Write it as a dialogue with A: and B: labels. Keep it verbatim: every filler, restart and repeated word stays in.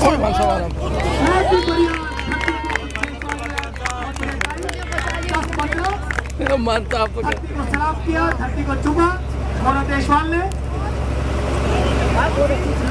A: मानता
B: धरती को सलाम किया, धरती को चुमा मोरा देशवाल ने।